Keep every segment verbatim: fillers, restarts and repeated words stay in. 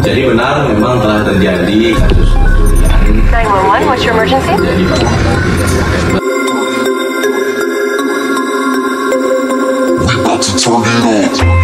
Jadi benar memang telah terjadi kasus pencurian. nine one one, what's your emergency? Jadi pada tanggal tiga September. We about to turn it on.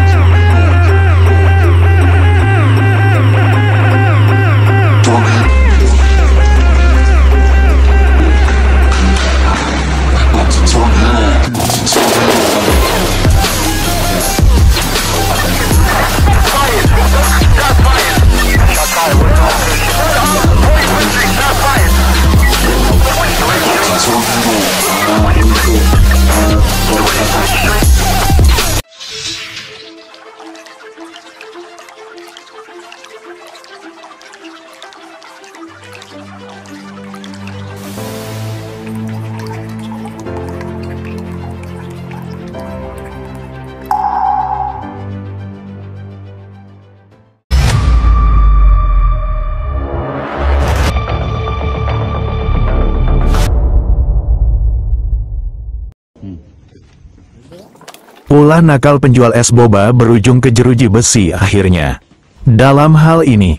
Ulah nakal penjual es boba berujung ke jeruji besi akhirnya. Dalam hal ini,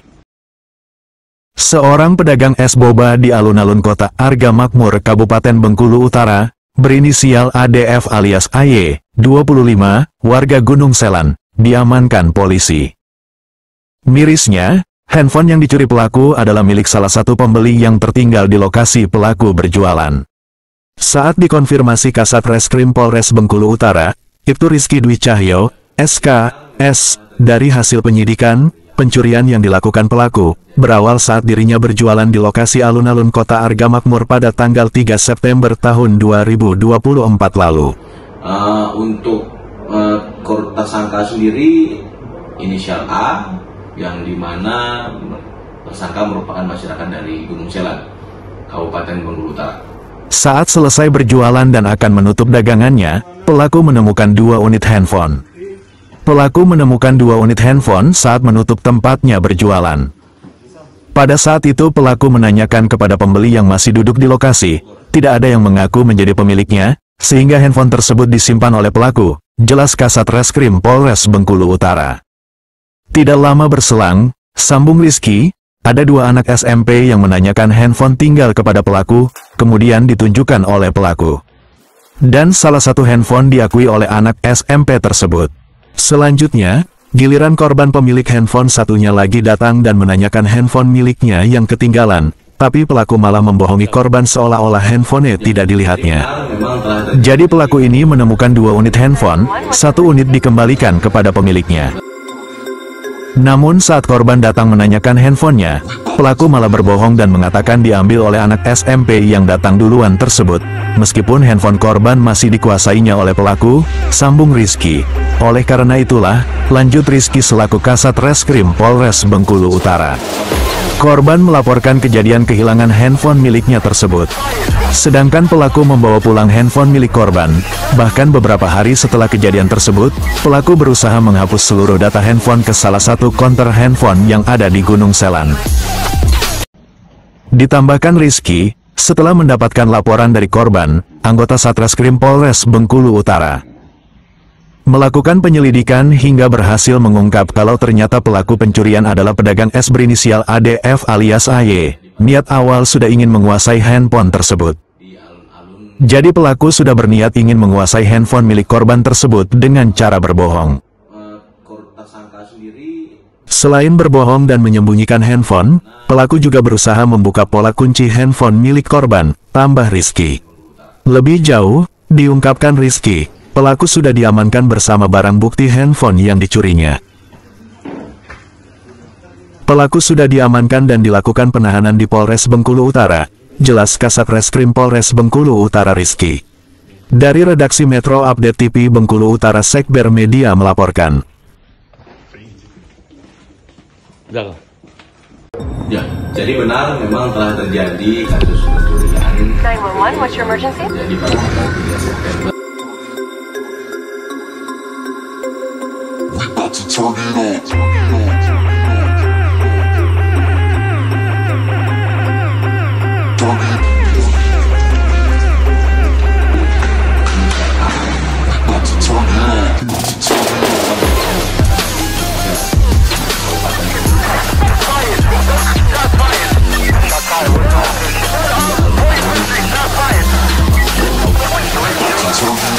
seorang pedagang es boba di alun-alun kota Arga Makmur, Kabupaten Bengkulu Utara, berinisial A D F alias A Y, dua puluh lima, warga Gunung Selan, diamankan polisi. Mirisnya, handphone yang dicuri pelaku adalah milik salah satu pembeli yang tertinggal di lokasi pelaku berjualan. Saat dikonfirmasi Kasat Reskrim Polres Bengkulu Utara, Ibtu Rizky Dwi Cahyo, S K S, dari hasil penyidikan, pencurian yang dilakukan pelaku, berawal saat dirinya berjualan di lokasi alun-alun kota Arga Makmur pada tanggal tiga September tahun dua ribu dua puluh empat lalu. Uh, untuk uh, tersangka sendiri, inisial A, yang dimana tersangka merupakan masyarakat dari Gunung Selan, Kabupaten Bengkulu Utara. Saat selesai berjualan dan akan menutup dagangannya, pelaku menemukan dua unit handphone. Pelaku menemukan dua unit handphone saat menutup tempatnya berjualan. Pada saat itu pelaku menanyakan kepada pembeli yang masih duduk di lokasi, tidak ada yang mengaku menjadi pemiliknya, sehingga handphone tersebut disimpan oleh pelaku, jelas Kasat Reskrim Polres Bengkulu Utara. Tidak lama berselang, sambung Rizky, ada dua anak S M P yang menanyakan handphone tinggal kepada pelaku, kemudian ditunjukkan oleh pelaku. Dan salah satu handphone diakui oleh anak S M P tersebut. Selanjutnya, giliran korban pemilik handphone satunya lagi datang dan menanyakan handphone miliknya yang ketinggalan, tapi pelaku malah membohongi korban seolah-olah handphonenya tidak dilihatnya. Jadi pelaku ini menemukan dua unit handphone, satu unit dikembalikan kepada pemiliknya. Namun saat korban datang menanyakan handphonenya, pelaku malah berbohong dan mengatakan diambil oleh anak S M P yang datang duluan tersebut. Meskipun handphone korban masih dikuasainya oleh pelaku, sambung Rizky. Oleh karena itulah, lanjut Rizky selaku Kasat Reskrim Polres Bengkulu Utara. Korban melaporkan kejadian kehilangan handphone miliknya tersebut. Sedangkan pelaku membawa pulang handphone milik korban. Bahkan beberapa hari setelah kejadian tersebut, pelaku berusaha menghapus seluruh data handphone ke salah satu konter handphone yang ada di Gunung Selan. Ditambahkan Rizky, setelah mendapatkan laporan dari korban, anggota Satreskrim Polres Bengkulu Utara melakukan penyelidikan hingga berhasil mengungkap kalau ternyata pelaku pencurian adalah pedagang es berinisial A D F alias A Y. Niat awal sudah ingin menguasai handphone tersebut. Jadi pelaku sudah berniat ingin menguasai handphone milik korban tersebut dengan cara berbohong. Selain berbohong dan menyembunyikan handphone, pelaku juga berusaha membuka pola kunci handphone milik korban, tambah Rizky. Lebih jauh, diungkapkan Rizky, pelaku sudah diamankan bersama barang bukti handphone yang dicurinya. Pelaku sudah diamankan dan dilakukan penahanan di Polres Bengkulu Utara, jelas Kasat Reskrim Polres Bengkulu Utara Rizky. Dari redaksi Metro Update T V Bengkulu Utara, Sekber Media melaporkan. Ya, jadi benar memang telah terjadi kasus pencurian. nine one one, what's your emergency? Jadi pada tanggal tiga September. We about to turn it on. Turn it. We about to turn it on. turn it